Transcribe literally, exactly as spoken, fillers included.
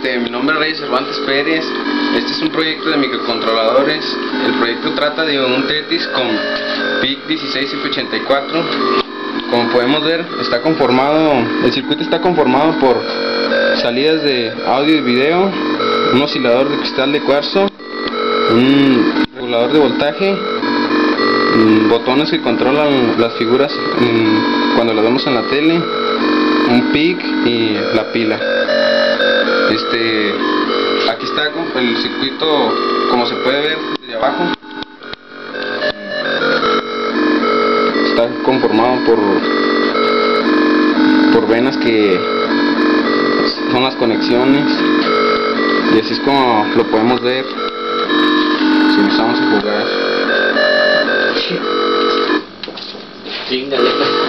Este, mi nombre es Reyes Cervantes Pérez. Este es un proyecto de microcontroladores. El proyecto trata de un Tetris con P I C dieciséis F ochenta y cuatro. Como podemos ver, está conformado, el circuito está conformado por salidas de audio y video, un oscilador de cristal de cuarzo, un regulador de voltaje, botones que controlan las figuras cuando las vemos en la tele, un P I C y la pila. Este, aquí está el circuito, como se puede ver desde abajo. Está conformado por por venas que son las conexiones, y así es como lo podemos ver si empezamos a jugar. Chingale.